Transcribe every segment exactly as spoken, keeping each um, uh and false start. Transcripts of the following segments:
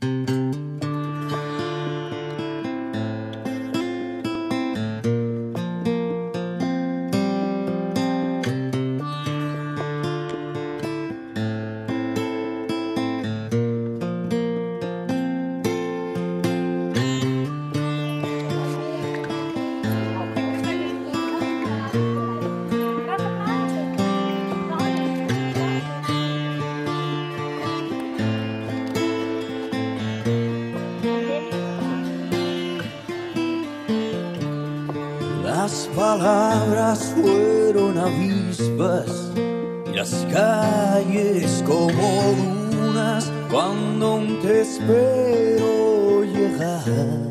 Las palabras fueron avispas y las calles como dunas cuando aún te espero llegar.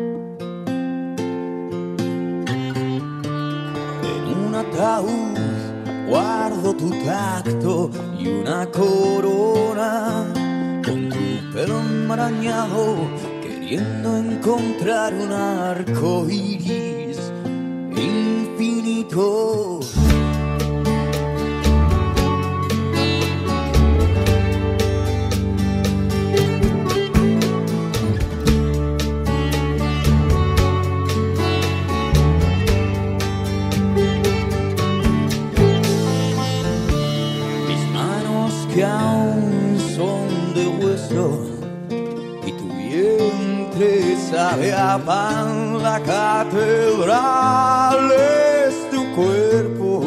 En un ataúd guardo tu tacto y una corona con tu pelo enmarañado, queriendo encontrar un arco iris infinito. Mis manos que aún son de hueso y tu vientre sabe a pan, la catedral es tu cuerpo.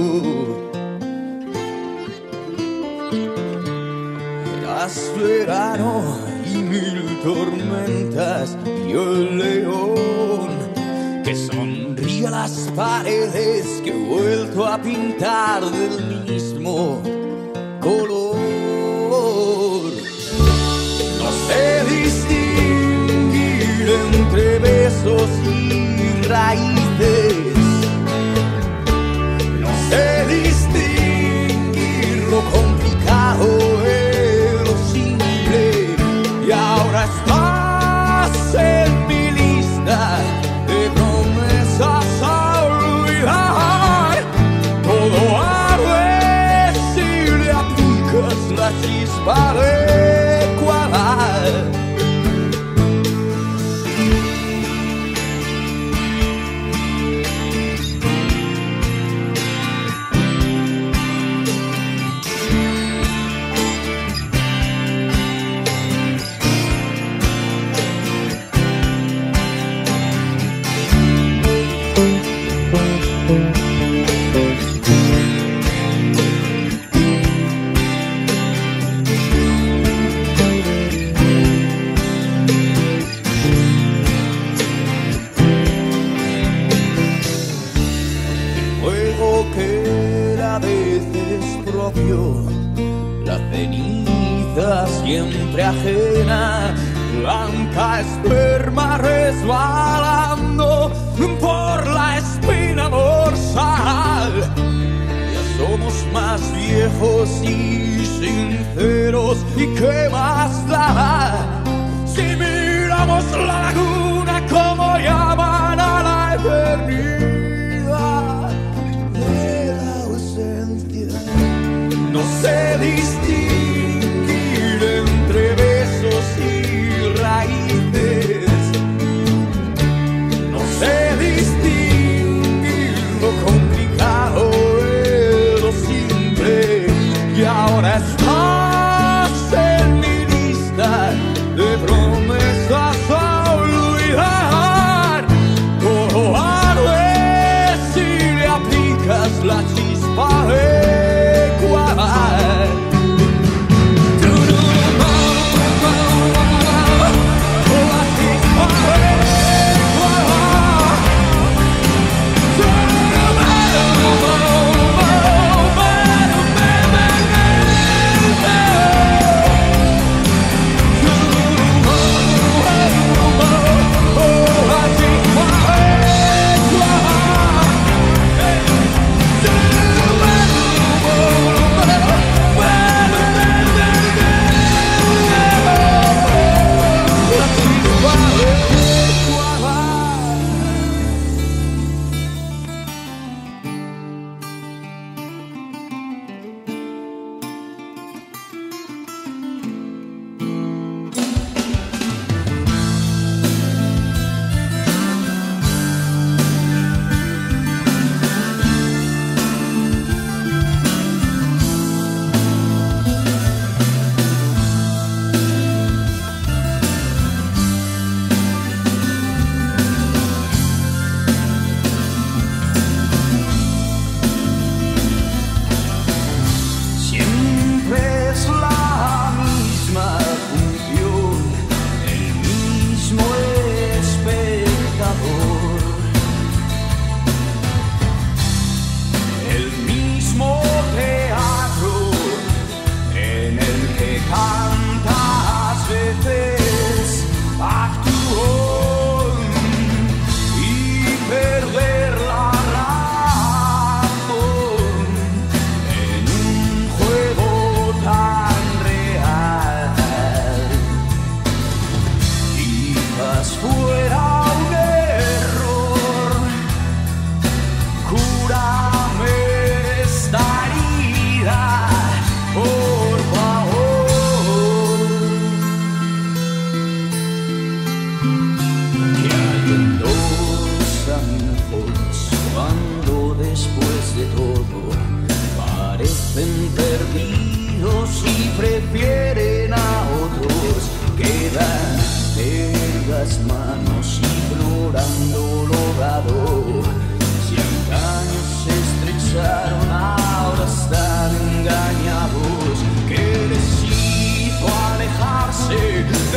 Eras verano y mil tormentas, y el león que sonríe a las paredes que he vuelto a pintar del mismo color. No sé distinguir entre besos y raíces, no sé distinguir lo complicado de lo simple, y ahora estás en mi lista de promesas a olvidar. Todo arde si le aplicas la chispa adecuada. Que era a veces propio, la ceniza siempre ajena, blanca esperma resbalando por la espina dorsal. Ya somos más viejos y sinceros, ¿y qué más da si miramos la laguna como llaman a la eternidad? No sé distinguir entre besos y raíces, no sé distinguir lo complicado de lo simple, y ahora estás en mi lista de promesas a olvidar. Todo arde si le aplicas la chispa adecuada.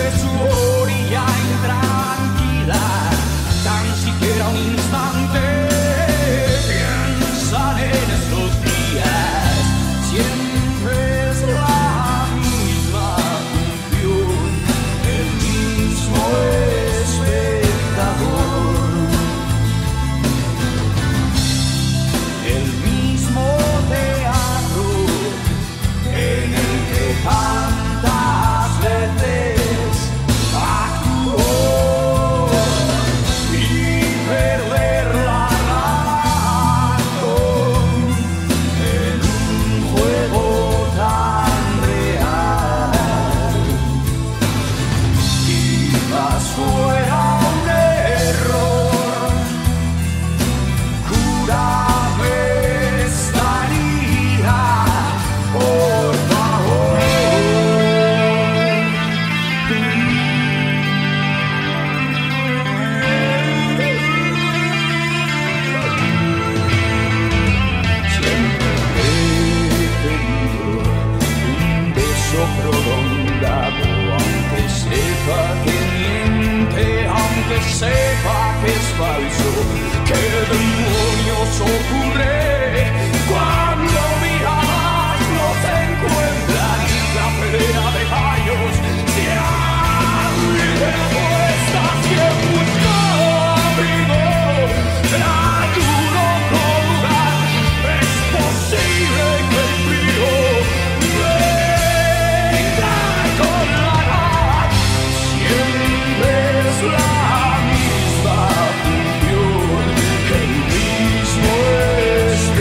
de su orilla intranquila, tan siquiera un instante piensan en esos días. Siempre es la misma función, el mismo espectador, el mismo teatro en el que tantas veces actuó, y perder la razón en un juego tan real. Quizás fuera un error, cúrame esta herida, por favor. Siempre he pedido un beso prolongado, aunque sepa que miente, aunque sepa que es falso. ¿Qué demonios ocurre cuando miradas no se encuentran y la pelea de gallos se abre puestas y en busca abrigo? Duro lugar, es posible que el frío venga con la edad. Siempre es la misma función, el mismo es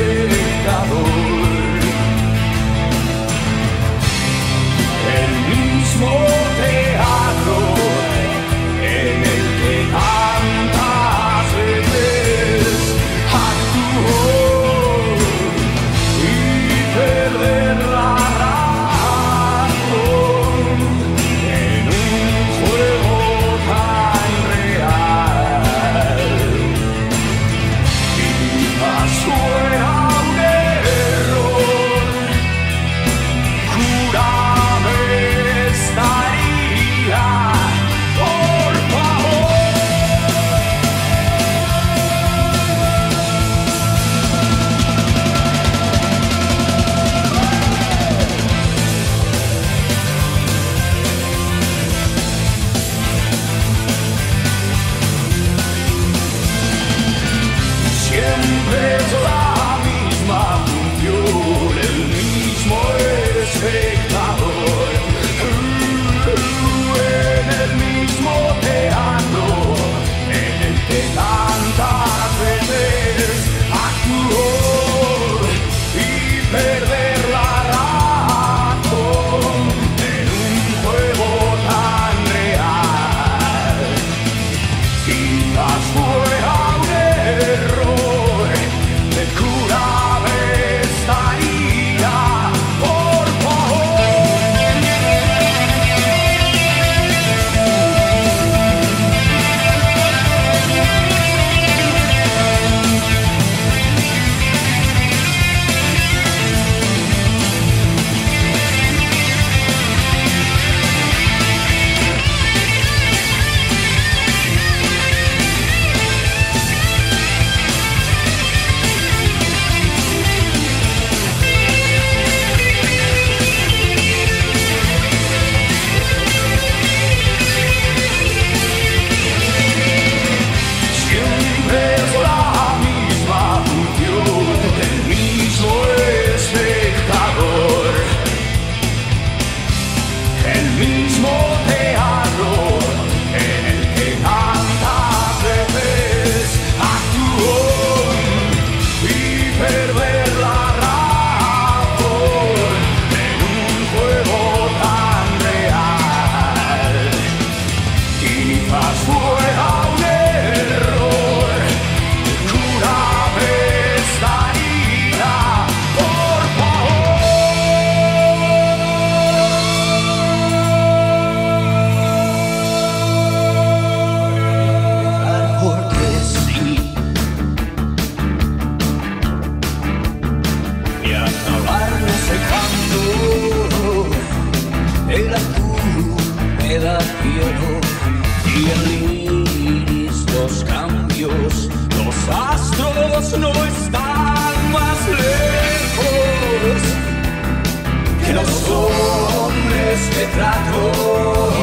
quiero y el iris los cambios. Los astros no están más lejos que los hombres que trato.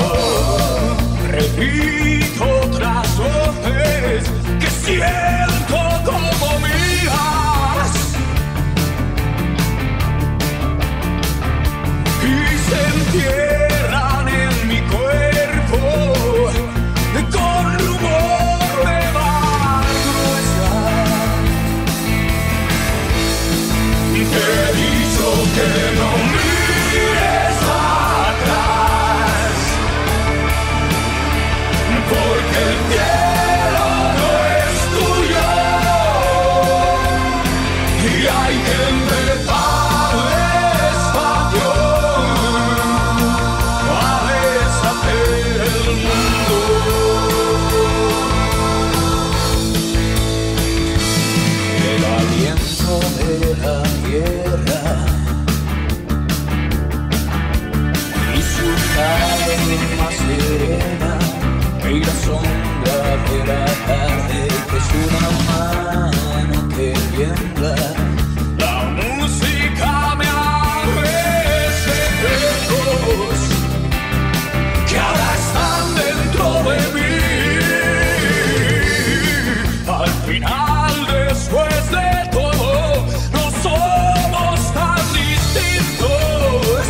Repito otras voces que siento como mías y se entierran en mi cuerpo con rumor de barruesa. Te he dicho que no mires atrás, porque el cielo no es tuyo y hay que empezar despacio a deshacer el mundo. El aliento de la tierra y su calma serena y la sombra de la tarde que es una mano que tiembla. La música me abre secretos que ahora están dentro de mí. Al final, después de todo, no somos tan distintos.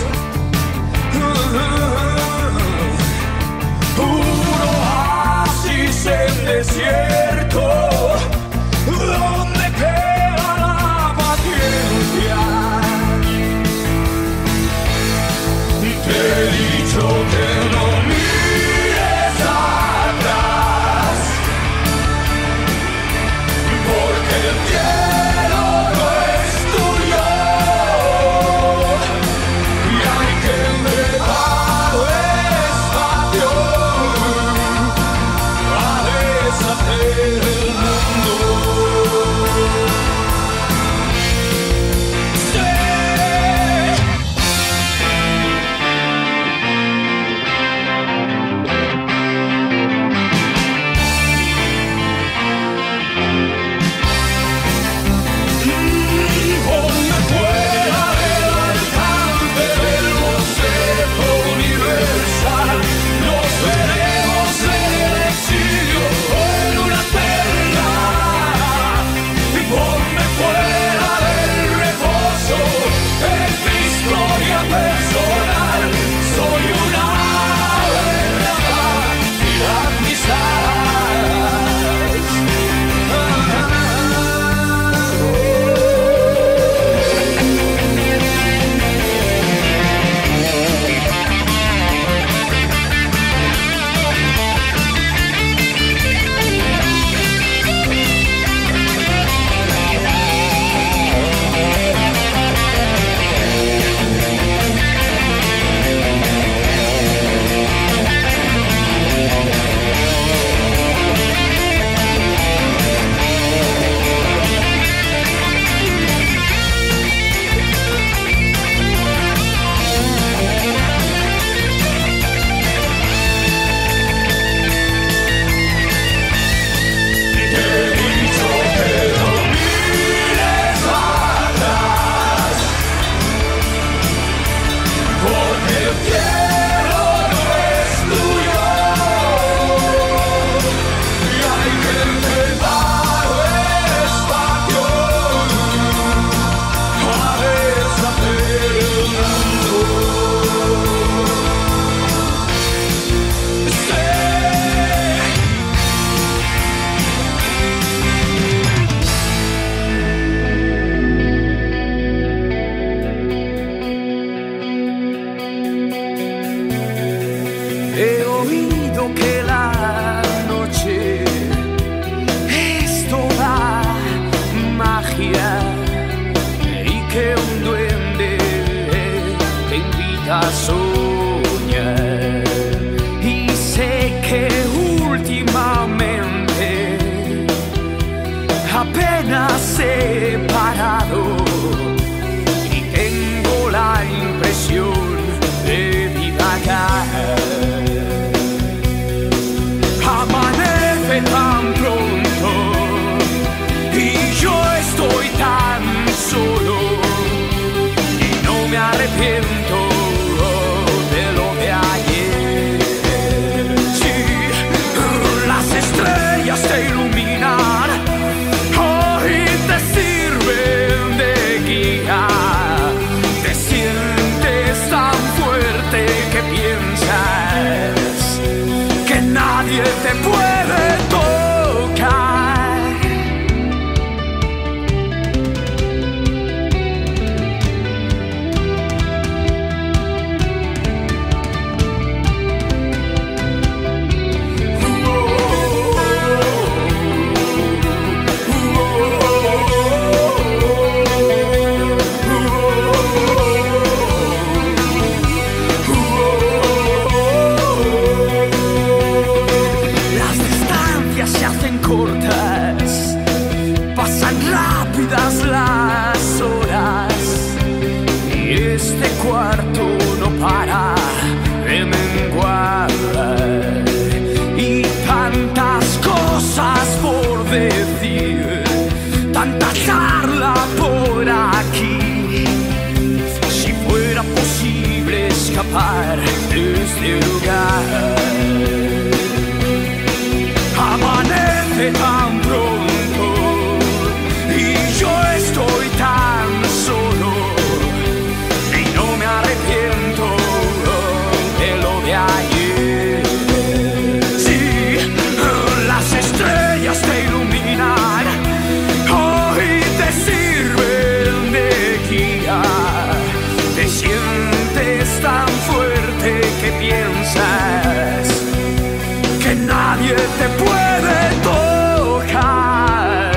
En desierto, donde queda la paciencia. Te he dicho que no mires atrás, porque el cielo no es tuyo y hay que empezar despacio deshacer el mundo. Ponme fuera del alcance del boceto universal. Nos veremos en el exilio o en una celda. Ponme fuera del reposo de mi historia personal. Soy una verdad y las mis alas. He oído que la noche es toda magia y que un duende te invita a soñar. Y sé que últimamente apenas he parado y tengo la impresión de divagar. este lugar. Amanece tan pronto y yo estoy tan solo y no me arrepiento de lo de ayer. Sí, las estrellas te iluminan, hoy te sirven de guía. Te sientes tan fuerte que piensas que nadie te puede tocar.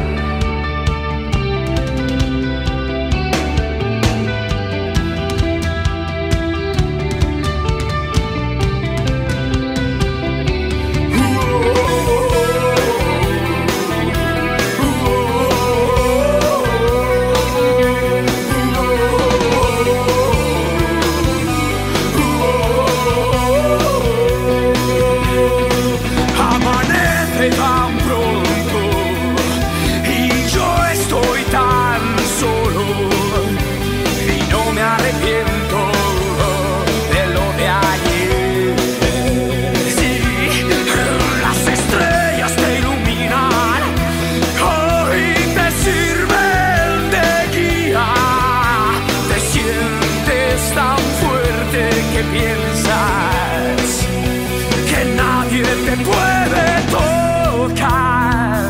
Tan pronto y yo estoy tan solo y no me arrepiento de lo de ayer. Sí, las estrellas te iluminan, hoy te sirven de guía. Te sientes tan fuerte que piensas que nadie te puede tocar.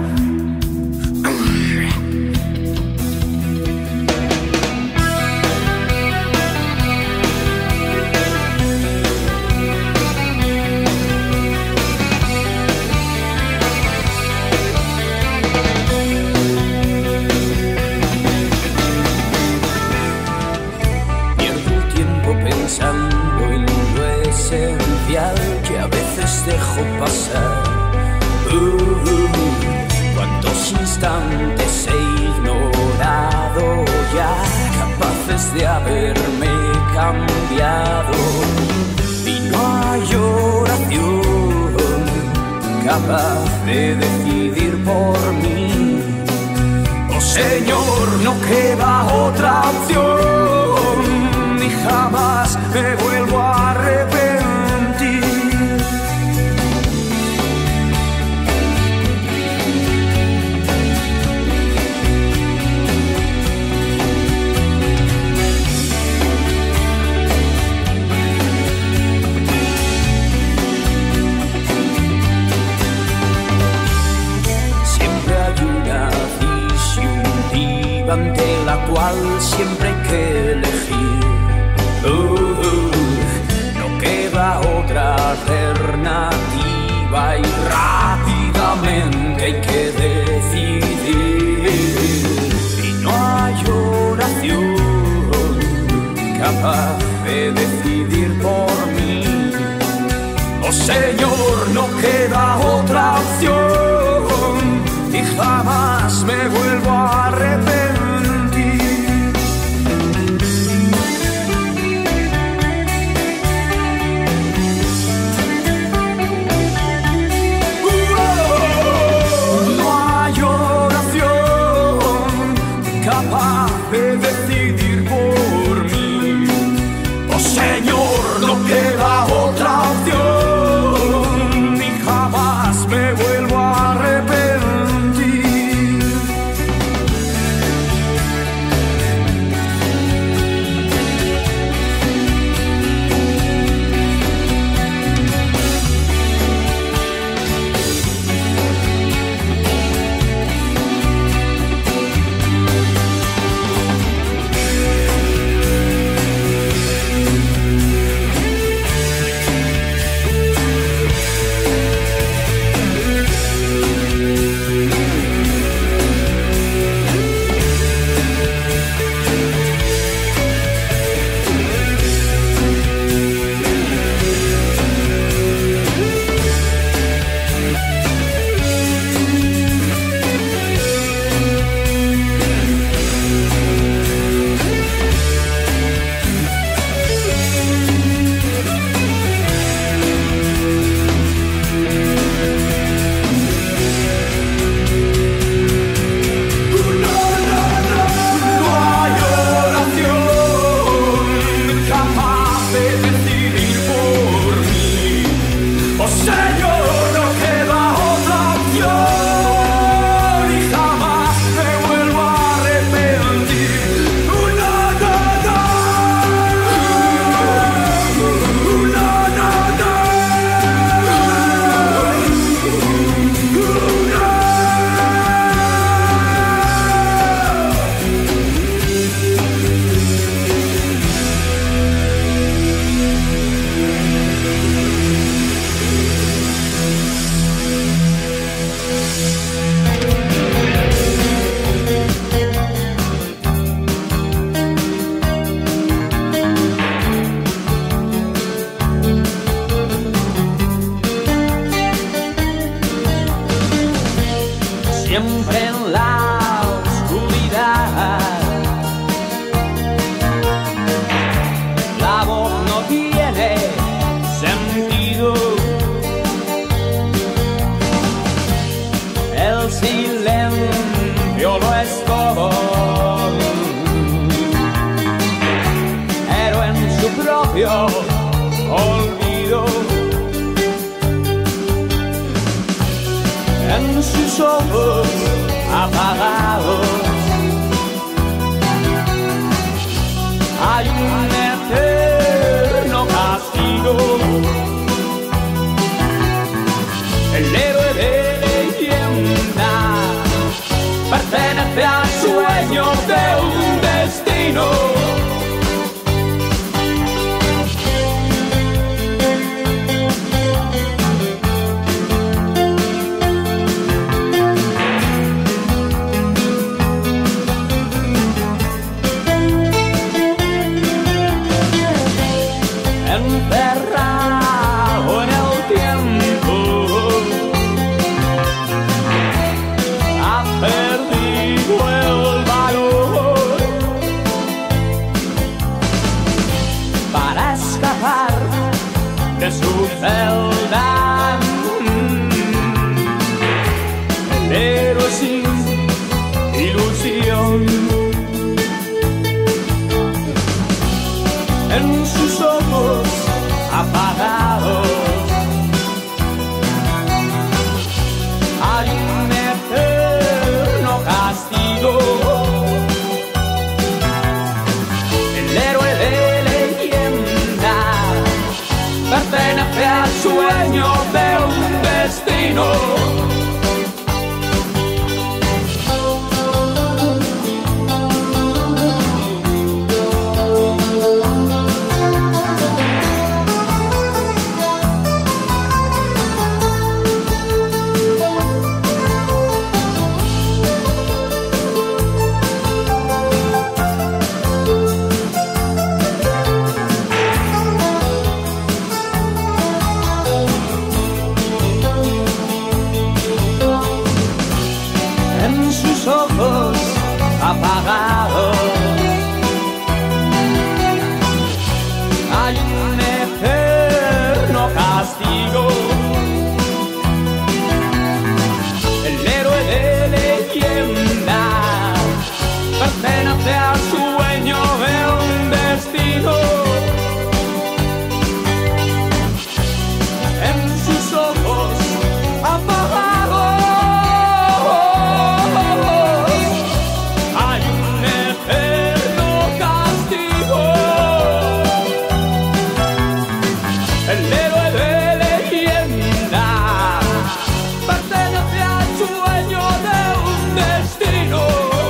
Pierdo el tiempo pensando en lo esencial que a veces dejo pasar. Uh, uh, cuántos instantes he ignorado ya, capaces de haberme cambiado. Y no hay oración capaz de decidir por mí. Oh Señor, no queda otra opción y jamás me vuelvo a arrepentir. Ante la cual siempre hay que elegir. Uh, uh, no queda otra alternativa y rápidamente hay que decidir. Y no hay oración capaz de decidir por mí. Oh Señor, no queda otra opción y jamás me vuelvo a arrepentir. No hay oración capaz de decidir por mí. Oh Señor, no queda otra opción y jamás me vuelvo a arrepentir. siempre en la oscuridad. La voz no tiene sentido, el silencio lo es todo, pero en su propio olvido, en sus ojos apagados hay un eterno castigo. El héroe de leyenda pertenece al sueño de un destino. Enterrado en el tiempo, ha perdido el valor para escapar de su celda. El héroe sin ilusión, en sus ojos apagados hay un eterno castigo. El héroe de leyenda pertenece al sueño de un destino. En sus ojos apagados hay un eterno castigo. El héroe de leyenda pertenece al sueño de un destino. En sus ojos apagados hay un eterno castigo. El héroe de leyenda pertenece al sueño de un destino.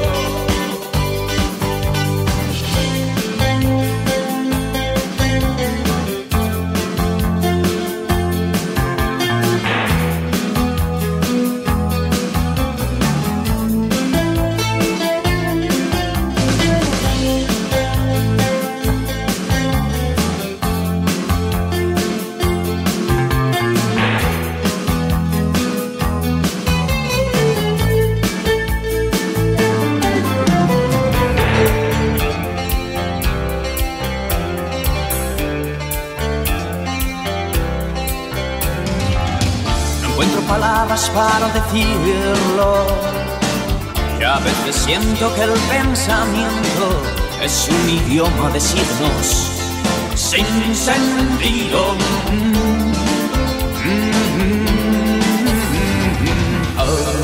Encuentro palabras para decirlo y a veces siento que el pensamiento es un idioma de signos sin sentido. Mm, mm, mm, oh.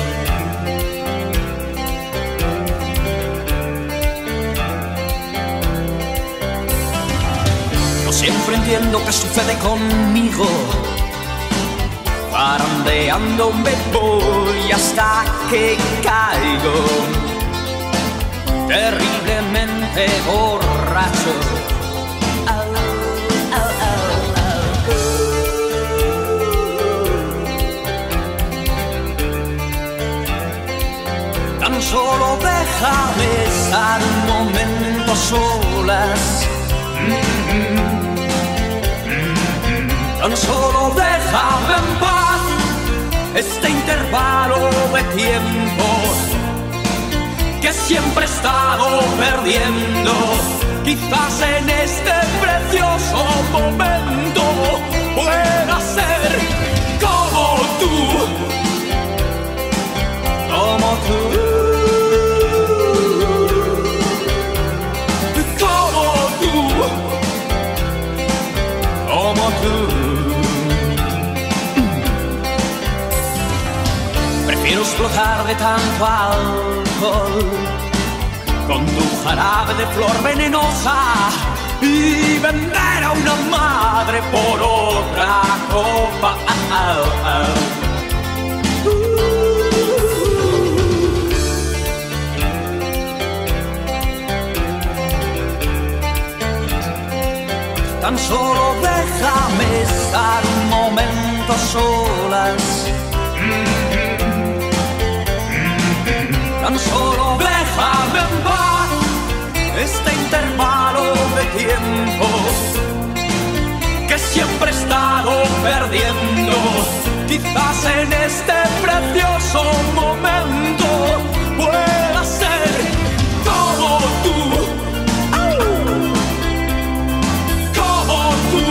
No siempre entiendo qué sucede conmigo. Zarandeando me voy hasta que caigo, terriblemente borracho. Oh, oh, oh, oh. Tan solo déjame estar un momento solas. Mm-hmm. Mm-hmm. Tan solo déjame en paz. este intervalo de tiempo que siempre he estado perdiendo. Quizás en este precioso momento pueda ser como tú, como tú, como tú, como tú. Prefiero explotar de tanto alcohol con tu jarabe de flor venenosa y vender a una madre por otra copa. Tan solo déjame estar un momento a solas. Tan solo déjame en paz este intervalo de tiempo que siempre he estado perdiendo. Quizás en este precioso momento pueda ser como tú, como tú,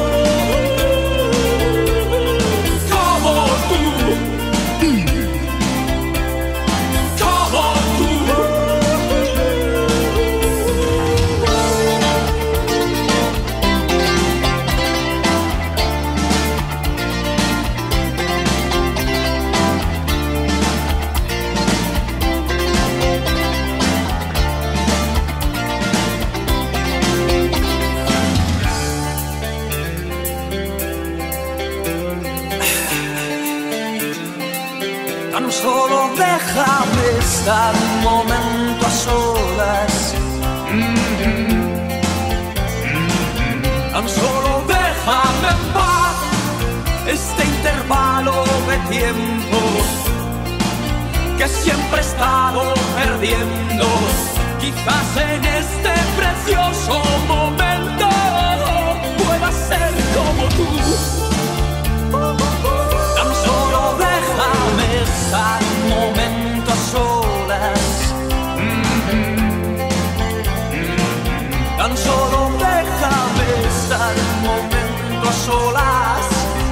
como tú. Tan solo déjame estar un momento a solas. Tan solo déjame en paz este intervalo de tiempo que siempre he estado perdiendo. Quizás en este precioso momento pueda ser como tú. Tan solo déjame estar un momento a solas. Tan solo déjame estar un momento a solas.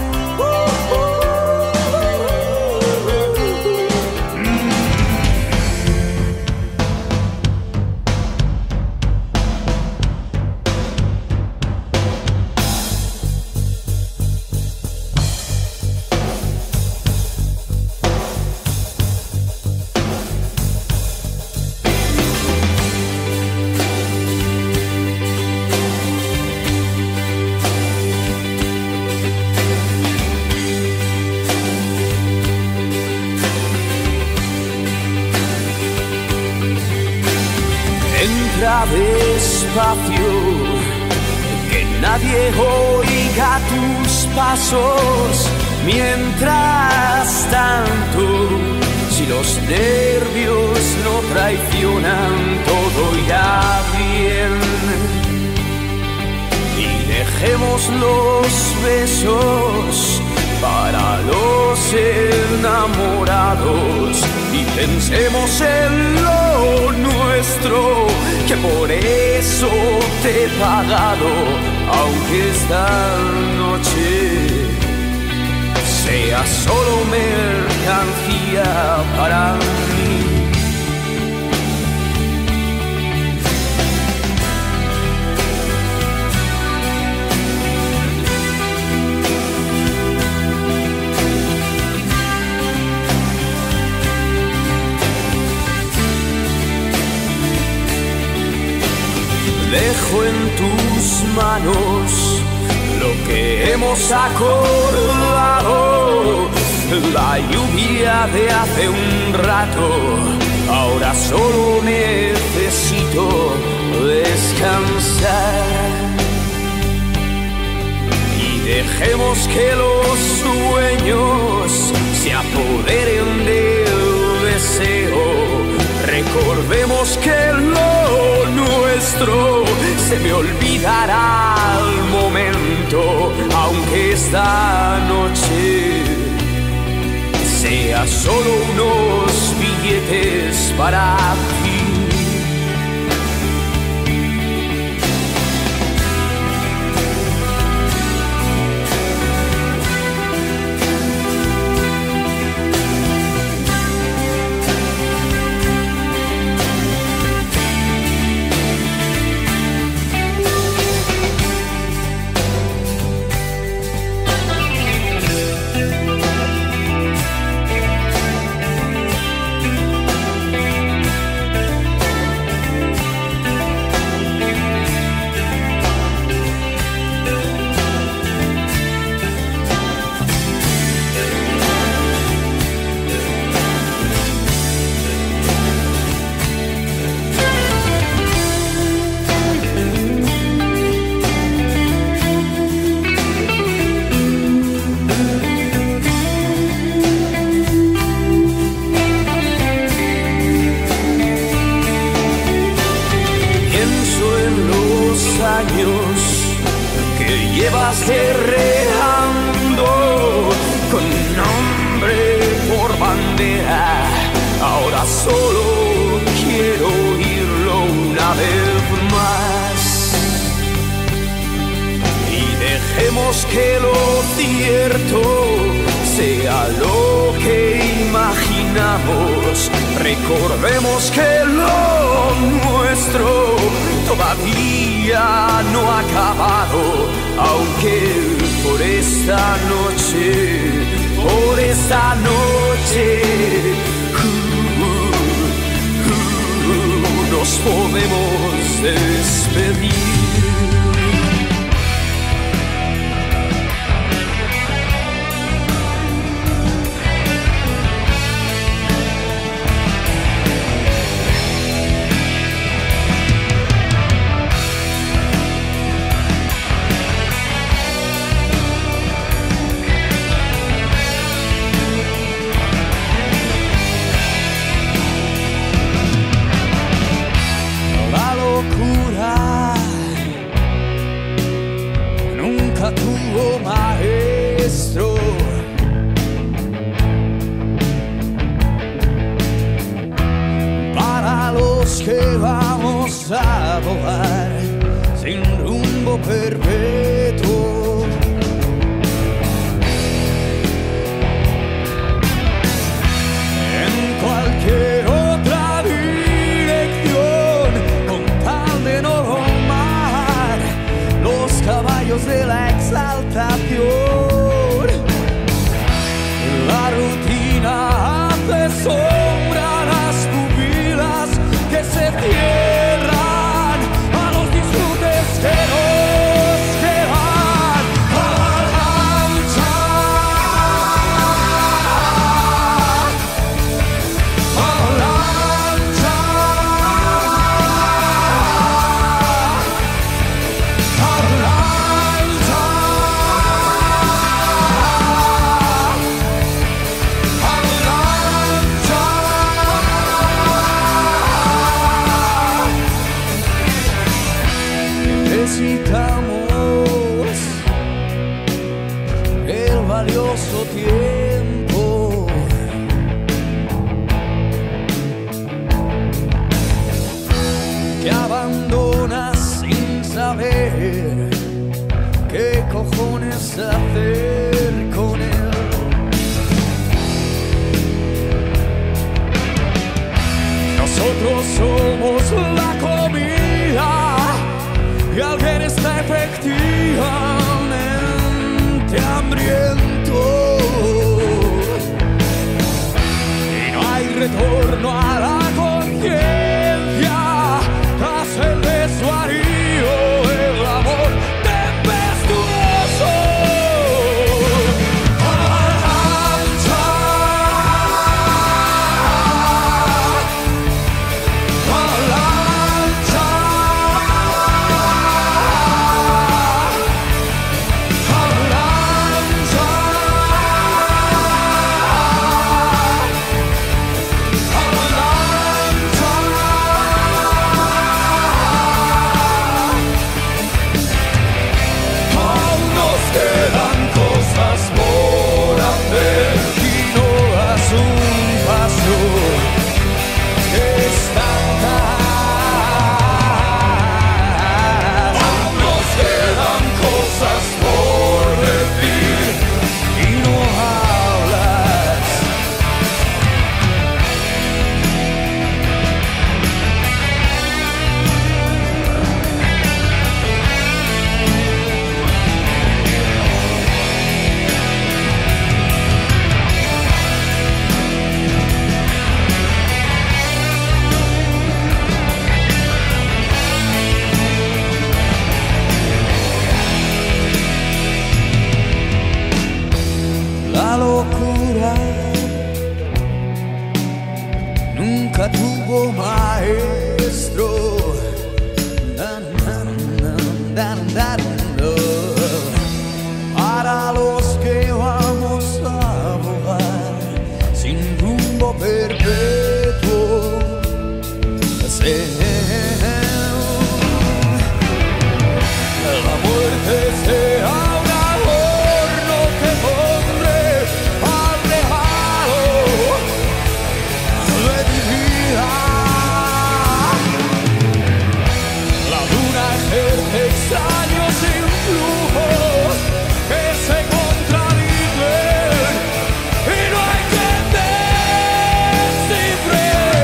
Entra despacio, que nadie oiga tus pasos. Mientras tanto, si los nervios no traicionan, todo irá bien. Y dejemos los besos para los enamorados y pensemos en lo nuestro, que por eso te he pagado, aunque esta noche sea solo mercancía para mí. Dejo en tus manos lo que hemos acordado. La lluvia de hace un rato, ahora solo necesito descansar. Y dejemos que los sueños se apoderen del deseo. Recordemos que lo nuestro se me olvidará al momento, aunque esta noche sea solo unos billetes para ti. Que llevas guerreando con nombre por bandera, ahora solo quiero oírlo una vez más. Y dejemos que lo cierto sea lo que imaginamos, recordemos que lo nuestro todavía no ha acabado, aunque por esta noche, por esta noche uh, uh, uh, nos podemos despedir. Tuvo maestro, para los que vamos a volar sin rumbo perpetuo. En cualquier otra dirección, con tal de no domar los caballos de la exaltación. La rutina hace sombra a las pupilas que se cierran a los disfrutes que nos quedan. Avalancha, avalancha, avalancha. Necesitamos el valioso tiempo que abandonas sin saber qué cojones hacer con él. Nosotros somos la comida y alguien está efectivamente hambriento y no hay retorno a la conciencia tras el desvarío, el amor tempestuoso. una locura, nunca tuvo maestro. Dan, dan, dan, dan, dan, no. Para los que vamos a volar sin rumbo perpetuo, la muerte será un adorno que pondré alejado de mi vida. La luna ejerce extraños influjos que se contradicen y no hay quien descifre.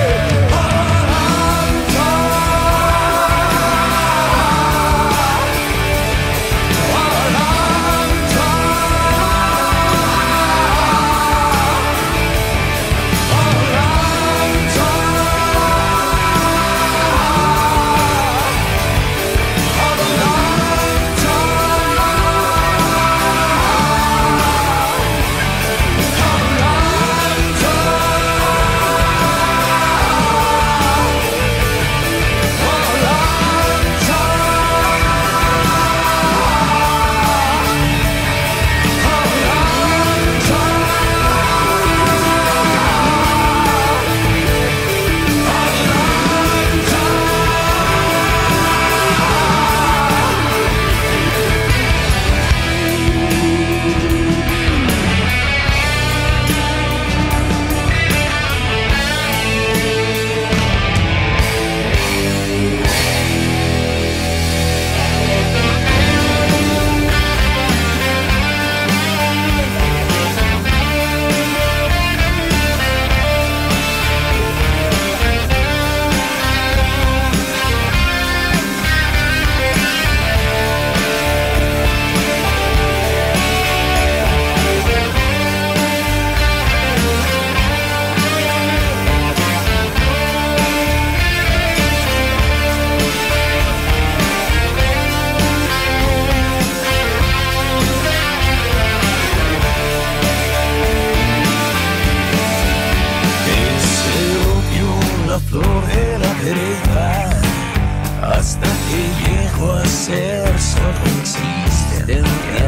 Hasta que llegó a ser solo existencia,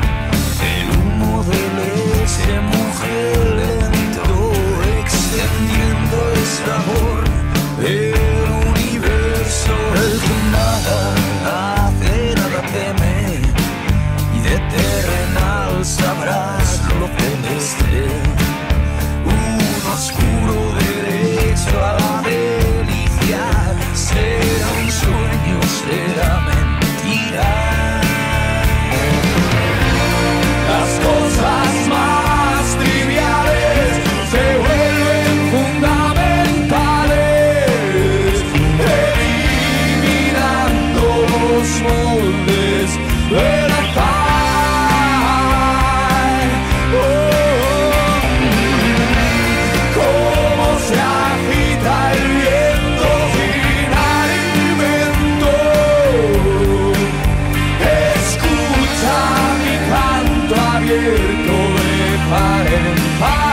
el humo del ese mujer lento, extendiendo el sabor del universo. El que nada hace, nada teme, y de terrenal sabrás lo celeste, un oscuro derecho a la delicia. Será un sueño, será mentira. Las cosas más triviales se vuelven fundamentales, eliminando los moldes de la paz. Oh, cómo se agita el viento sin alimento. Escucha mi canto abierto de par en par.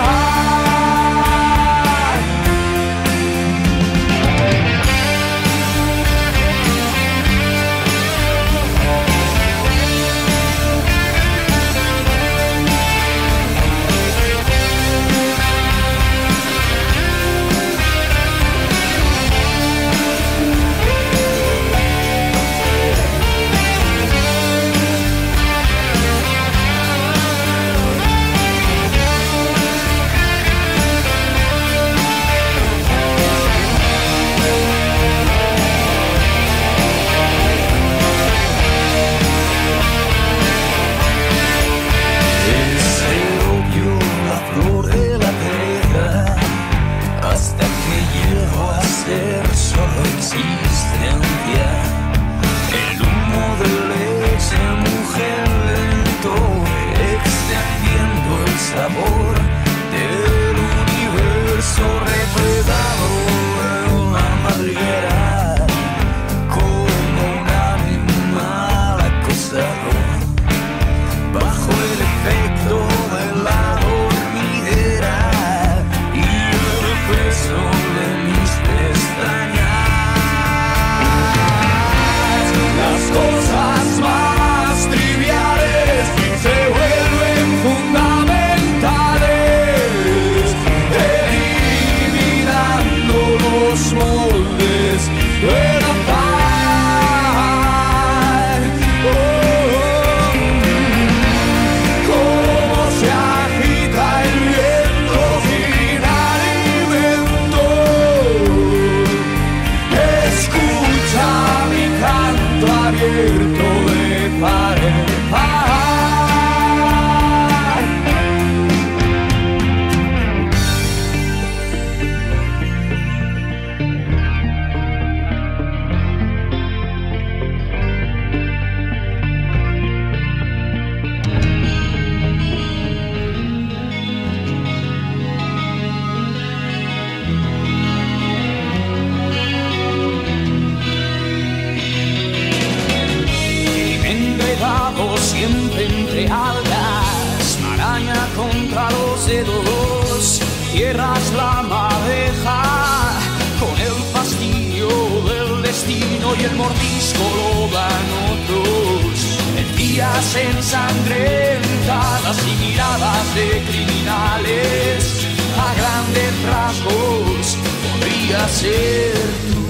contra los dedos, cierras la madeja con el fastidio del destino y el mordisco lo dan otros. El día se ensangrenta las miradas de criminales, a grandes rasgos podría ser tú.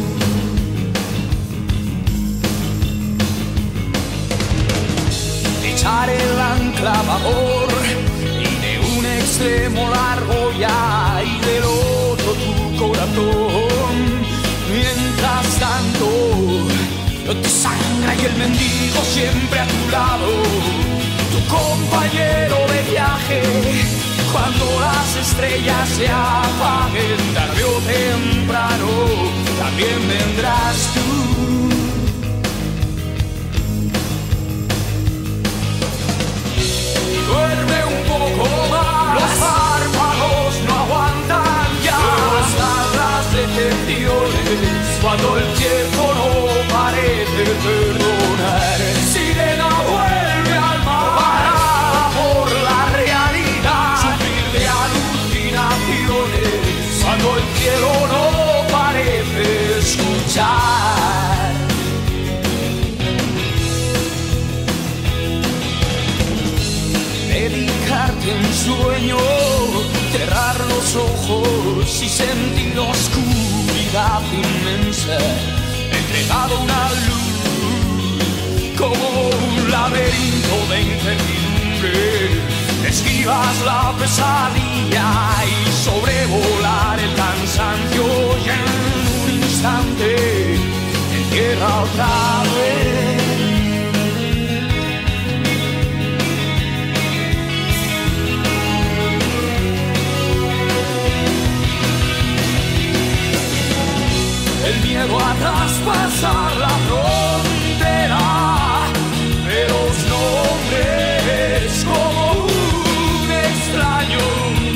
Echar el ancla a babor y de un extremo largo ya y del otro tu corazón. Mientras tanto, tu sangre y el mendigo siempre a tu lado, tu compañero de viaje. Cuando las estrellas se apaguen, tarde o temprano, también vendrás tú. Duerme un poco más, los párpados no aguantan ya. Pero están las decepciones, cuando el tiempo no parece perdonar. Sirena vuelve al mar, parada por la realidad, sufrir de alucinaciones, cuando el cielo no parece escuchar. Dedicarte en sueño, cerrar los ojos y sentir la oscuridad inmensa, entregado a una luz como un laberinto de incertidumbre. Esquivas la pesadilla y sobrevolar el cansancio y en un instante te entierra otra vez. El miedo a traspasar la frontera de los nombres como un extraño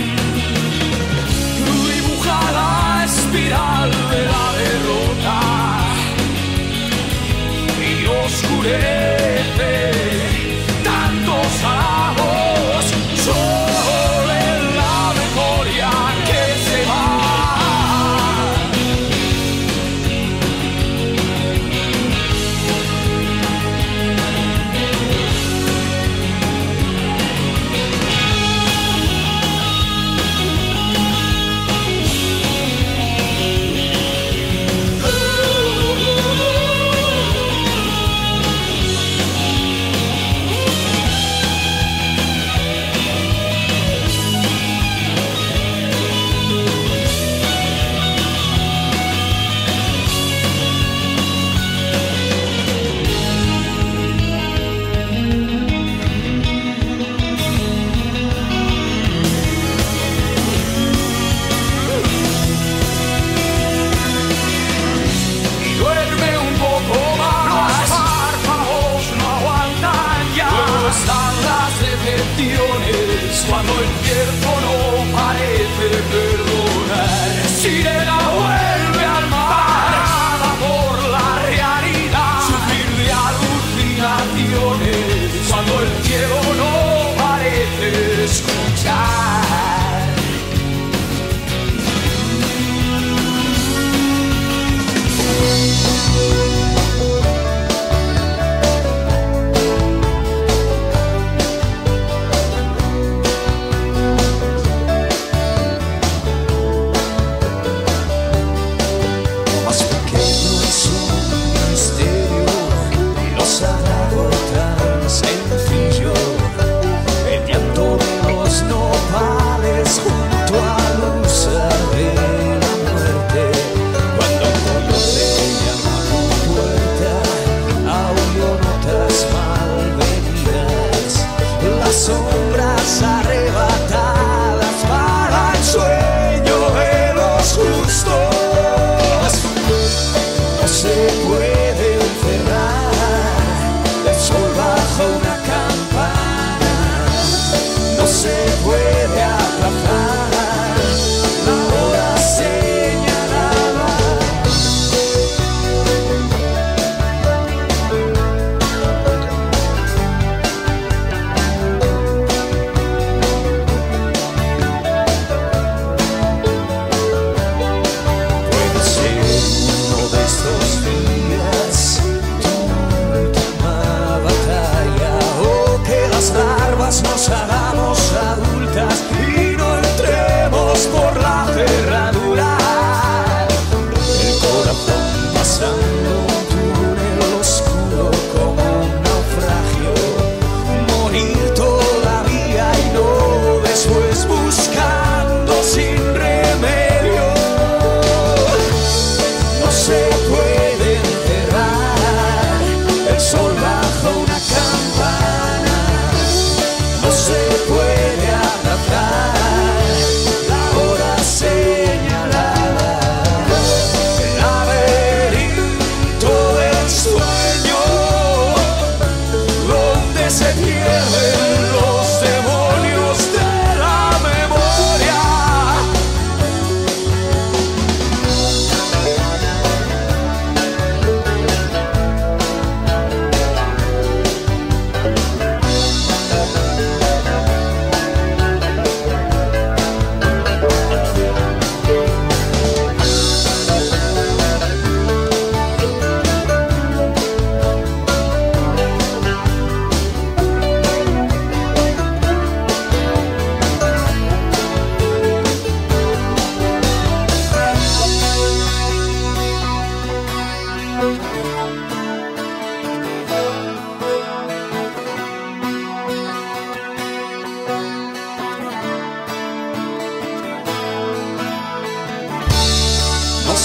dibuja la espiral de la derrota y oscurece tantos halagos solo en la memoria que se va. Cuando el tiempo no parece perdonar, sirena vuelve al mar, parada por la realidad, sufrir de alucinaciones, cuando el cielo no parece escuchar.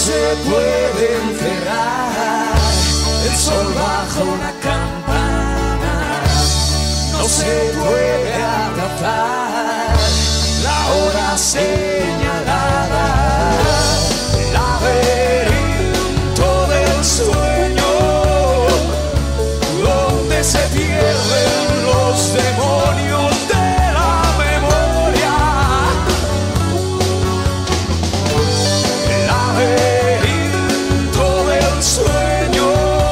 se puede encerrar el sol bajo una campana, no se puede abrazar la hora señalada, el laberinto del sueño, donde se pierden los demonios de la memoria. El laberinto del sueño,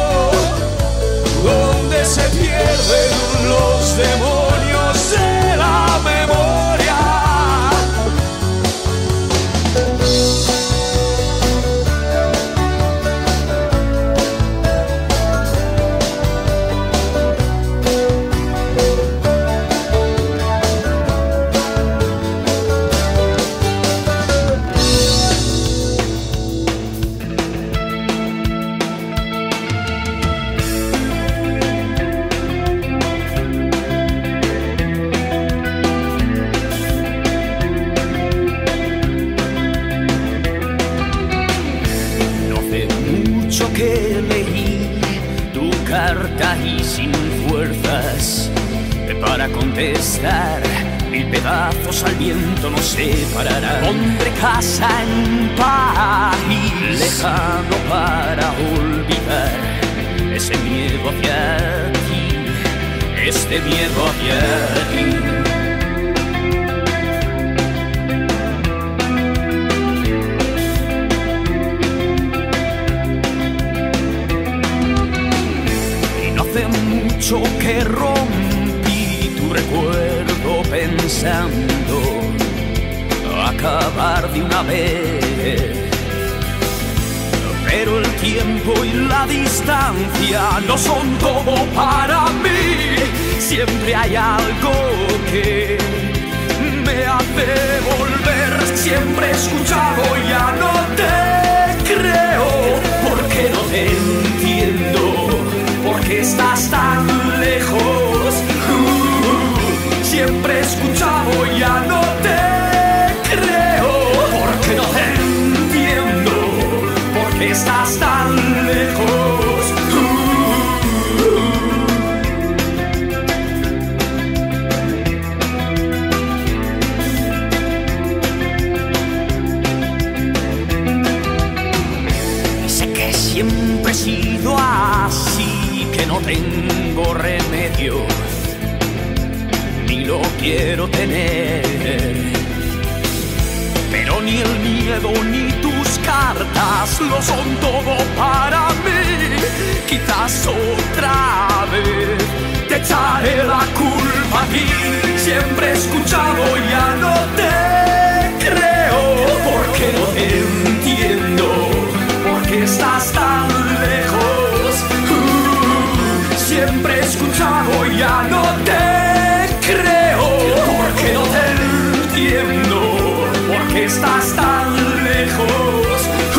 donde se pierden los demonios de la memoria. Que leí tu carta y sin fuerzas para contestar, mil pedazos al viento nos separarán. Pondré casa en un país lejano para olvidar ese miedo hacia ti, este miedo hacia ti. Que rompí tu recuerdo pensando acabar de una vez, pero el tiempo y la distancia no son todo para mí. Siempre hay algo que me hace volver. Siempre he escuchado, ya no te creo, porque no te entiendo, porque estás tan lejos. Uh, siempre he escuchado, ya no te creo, porque no te entiendo, porque estás tan lejos. Uh, y sé que siempre he sido así, que no tengo remedio, ni lo quiero tener, pero ni el miedo ni tus cartas lo son todo para mí. Quizás otra vez te echaré la culpa a ti. Siempre he escuchado, ya no te creo, porque no te entiendo, porque estás tan lejos. Siempre he escuchado, ya no te creo, porque no te entiendo, porque estás tan lejos. Uh,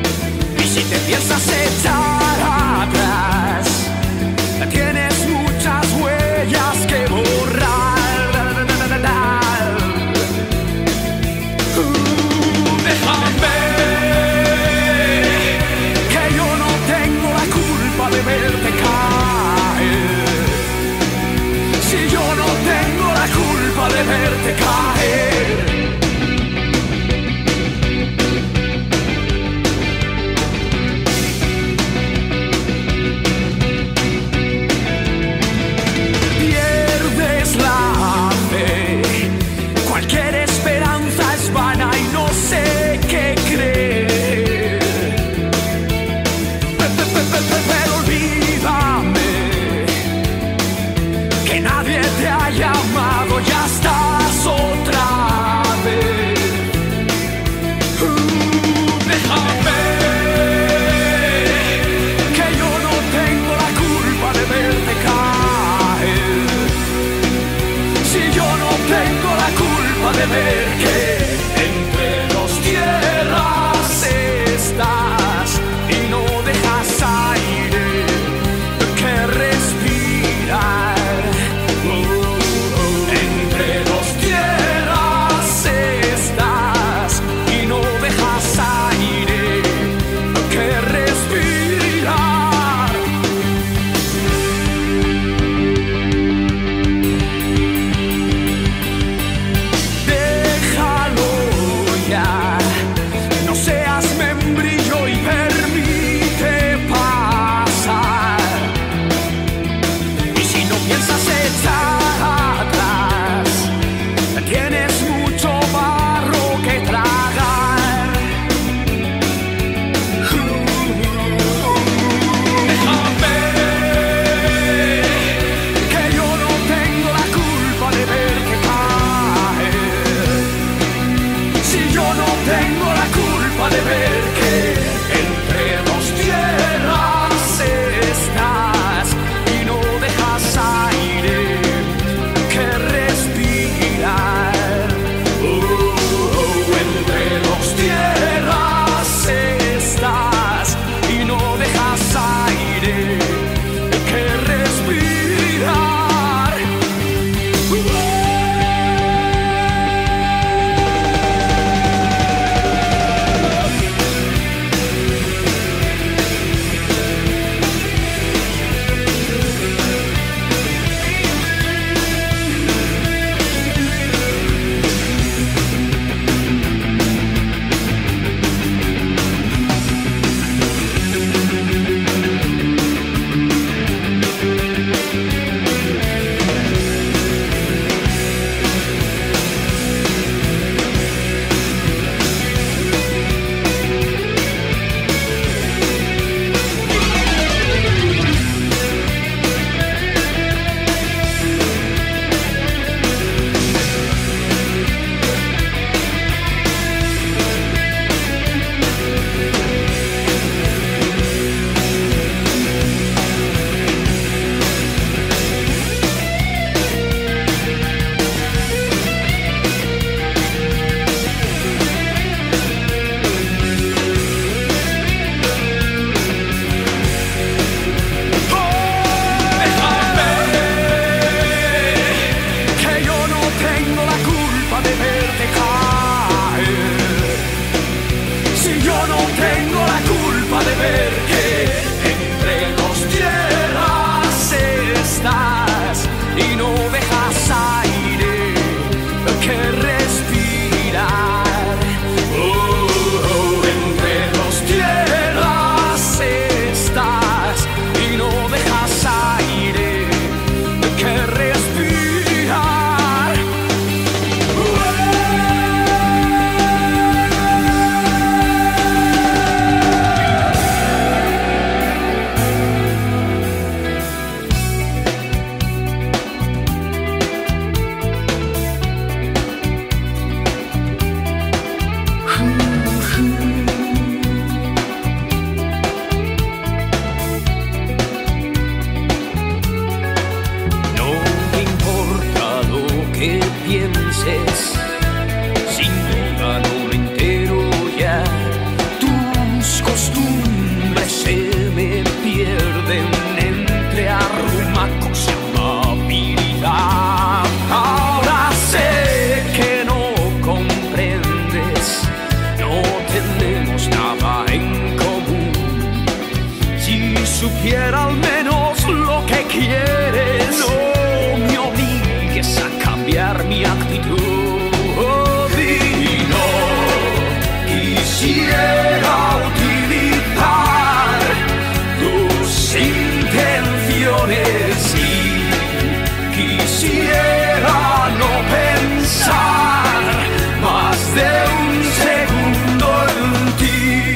piensas echar atrás, tienes mucha supiera al menos lo que quieres, no me obligues a cambiar mi actitud. Y no quisiera utilizar tus intenciones y quisiera no pensar más de un segundo en ti.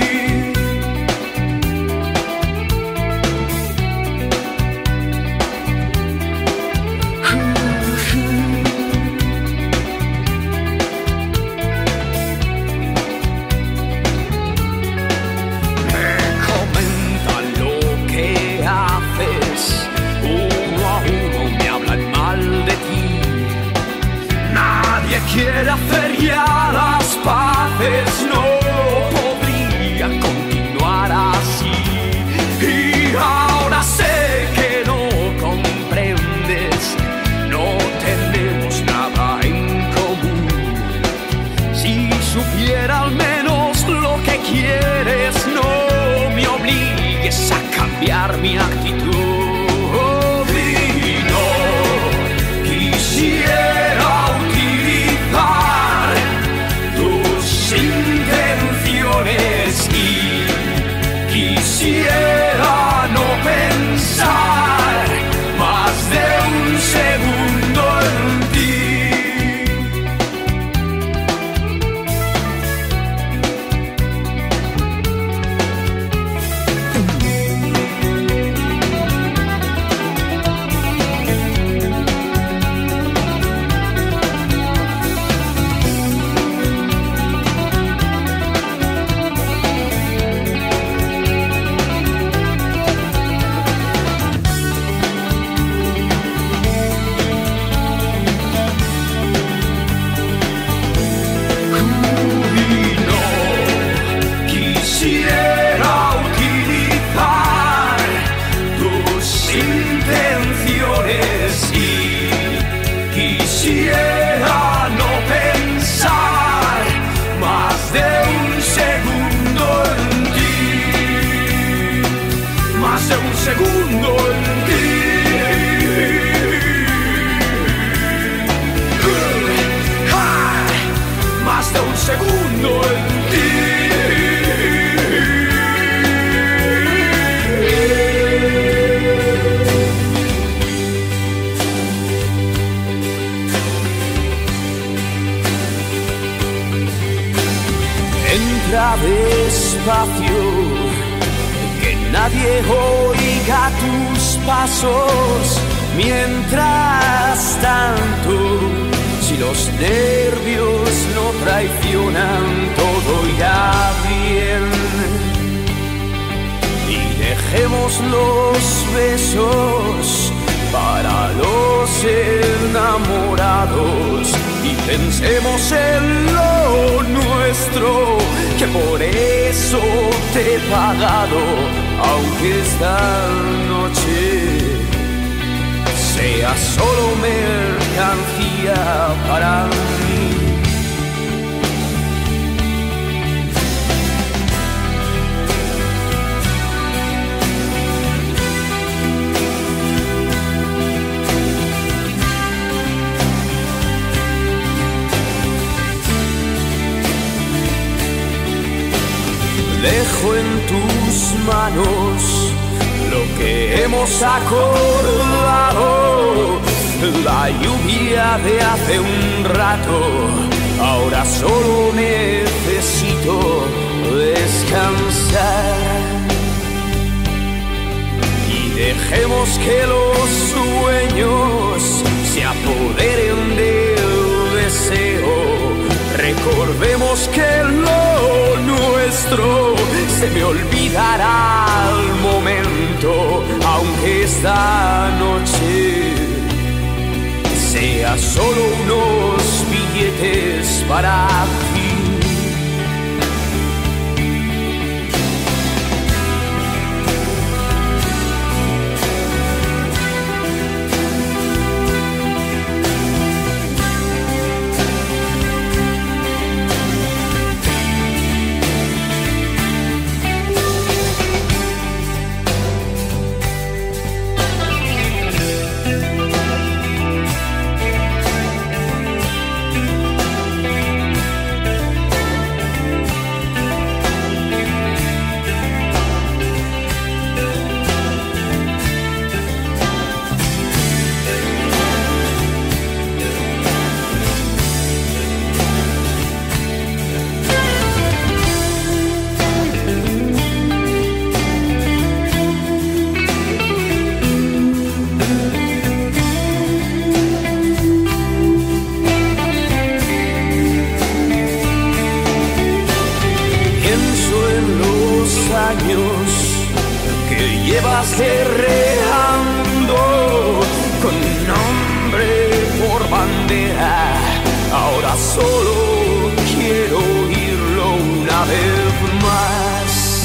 Quiere hacer ya las paces, no podría continuar así. Y ahora sé que no comprendes, no tenemos nada en común. Si supiera al menos lo que quieres, no me obligues a cambiar mi actitud. Y no quisiera y quisiera no pensar más de un segundo en ti. Quisiera no pensar más de un segundo en ti, más de un segundo en ti. Más de un segundo en ti. Entra despacio, que nadie oiga tus pasos. Mientras tanto, si los nervios no traicionan, todo irá bien. Y dejemos los besos para los enamorados y pensemos en lo nuestro, que por eso te he pagado, aunque esta noche sea solo mercancía para mí. Dejo en tus manos lo que hemos acordado, la lluvia de hace un rato. Ahora solo necesito descansar y dejemos que los sueños se apoderen del deseo. Recordemos que lo nuestro se me olvidará al momento, aunque esta noche sea solo unos billetes para ti. días guerreando con un hombre por bandera. Ahora solo quiero oírlo una vez más.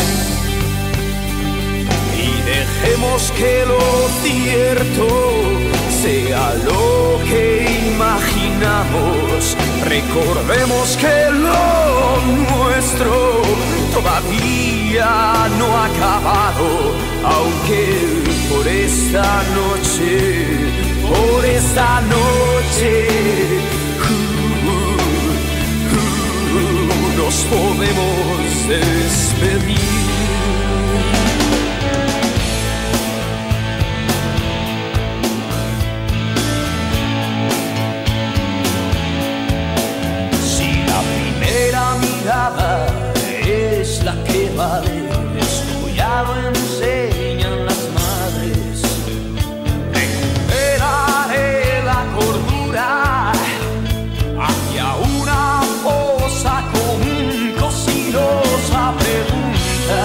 Y dejemos que lo cierto sea lo que imaginamos. Recordemos que lo nuestro todavía no ha acabado, aunque por esta noche, por esta noche uh, uh, uh, nos podemos despedir. Es la que vale, esto ya lo enseñan las madres. Recuperaré la cordura hacia una fosa con cocidos a pregunta.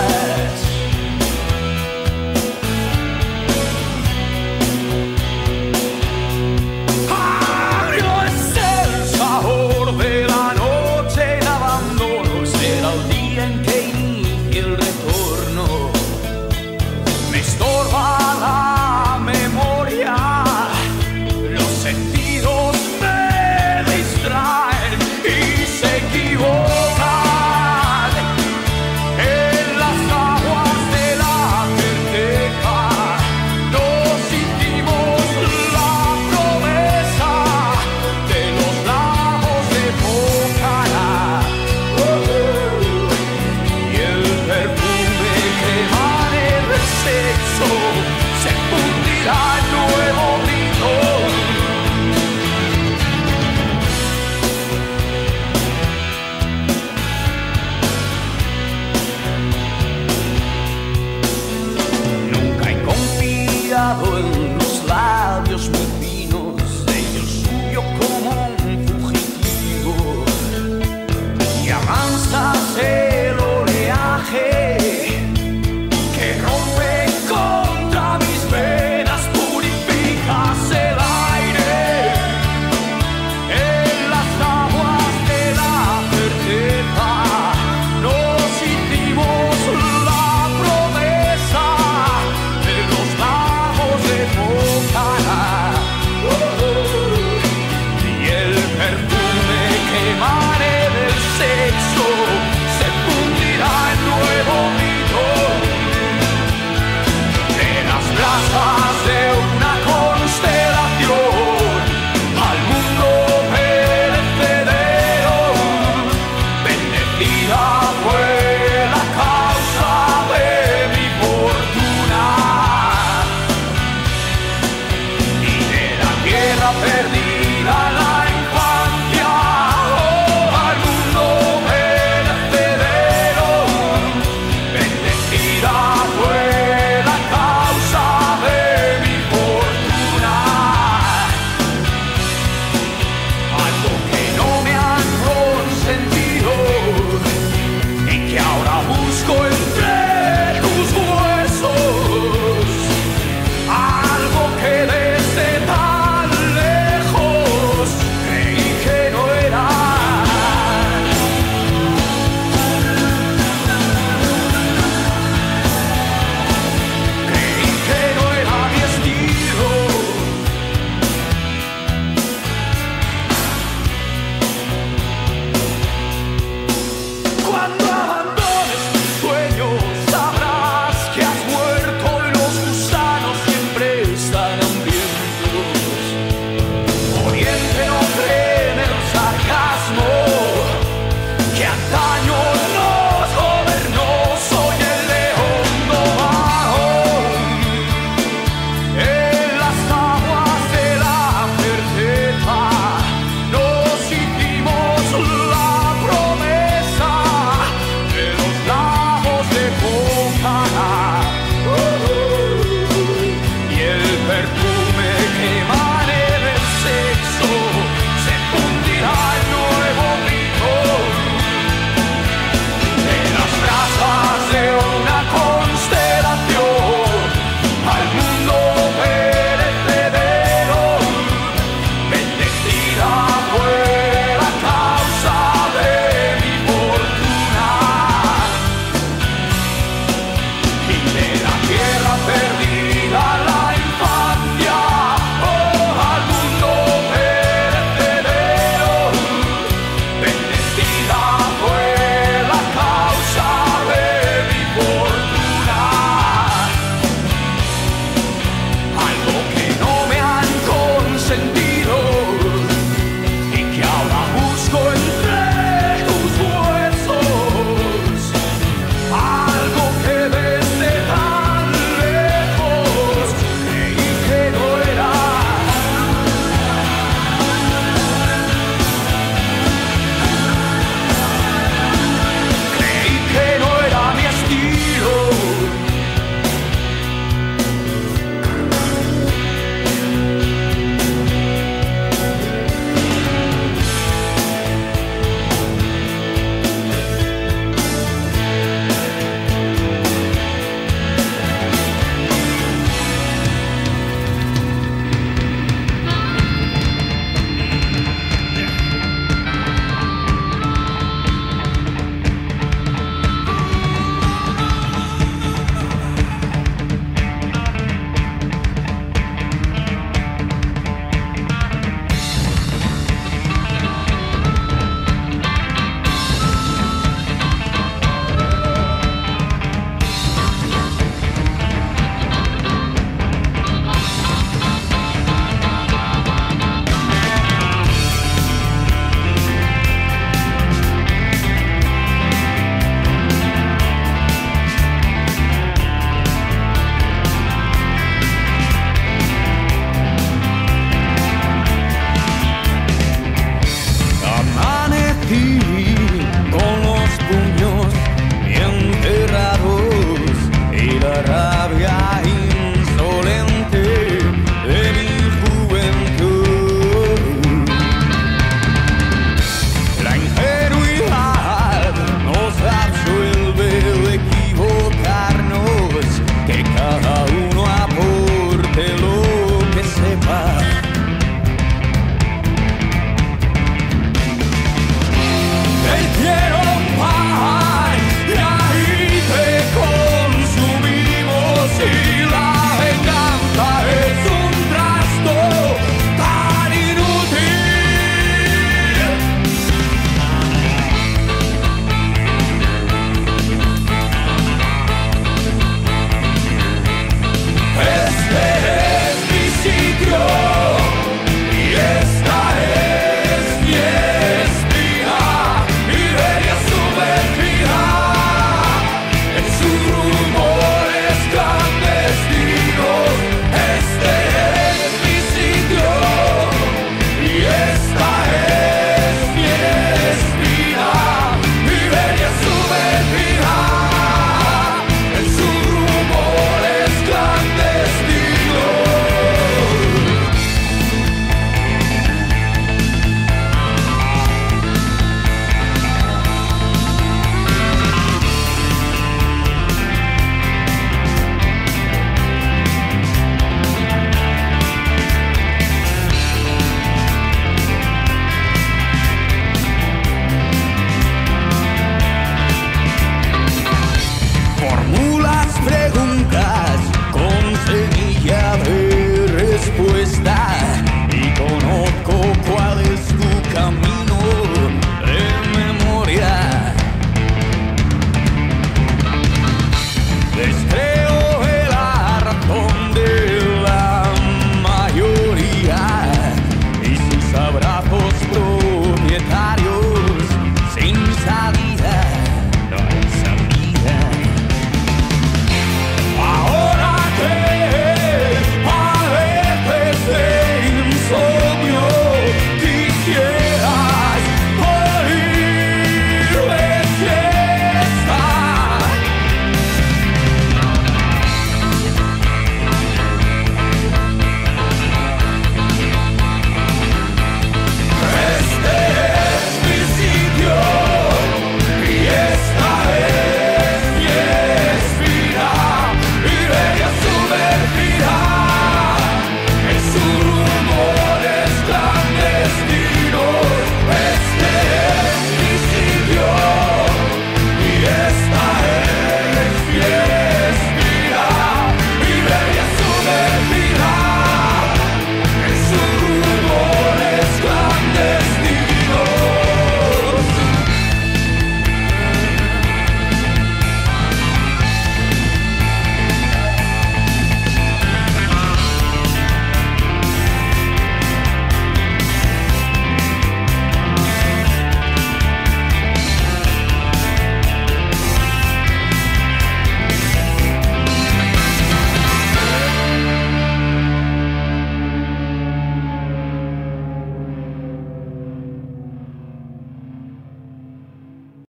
todavía hay